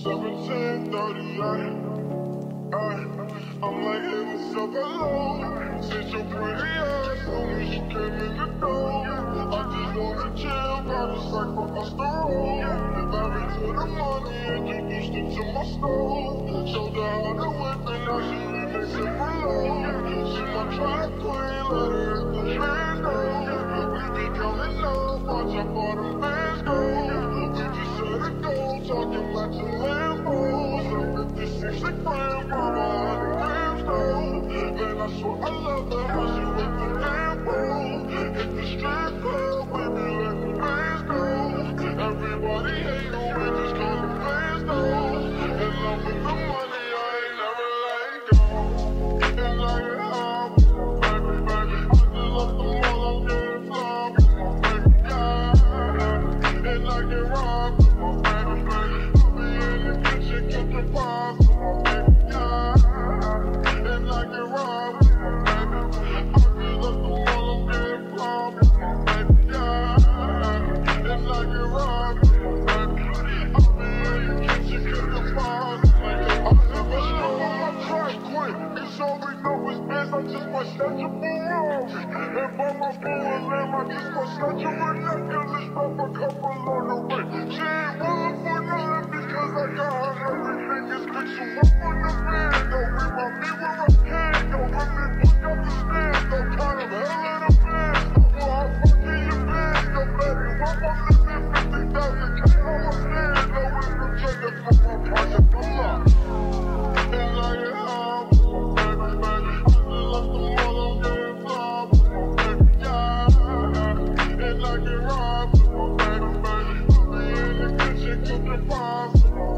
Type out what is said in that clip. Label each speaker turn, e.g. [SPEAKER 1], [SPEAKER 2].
[SPEAKER 1] I'm like, hey, what's up, hello? Since your pretty ass, soon as you came in the door, I just wanna chill, got a sacrifice the road. Married to the money, introduced her to my stove. Showed her how to whip and now she remix it for low. She my track queen, let her hit the window. We be counting up, watch how far them bands go. We just set a goal, talking matching Lambos. 56 a gram, mama. Man, I swear I love her, how she with the Lambo. Hit the strip club, we be letting the bands go. Everybody hate you, we just call the fans though. And loving the money, I ain't never letting go. And like it high with my baby, baby. I just love them all, I'm getting fly with my baby, yeah. And like it raw with my baby, baby. I be in the kitchen cooking pies with my baby, yeah. Like it raw with my baby. I just love the all I'm getting fly with my baby, yeah. And like it raw with my baby. I be in the kitchen cooking pies. I never stop on my track quick, cause all we know is biz. I just might snatch a Ferrari and buy my fool a lamb. I just might snatch a ridiculous drop a couple on the way. She ain't willing for nothing because I got her everything is big. So up on the band, though, remind me where I can. Don't let me push up the stairs, though, kind of hell in a band. Well, I'm fucking your band, yo, baby. Why I'm living 50,000 K on my stand, though, with the trigger from my pocket, I'm up. And like it high with my baby, baby. I just love them all, I'm getting fly with my baby, yeah. And like it raw with my baby, baby. I be in the kitchen cooking pies with my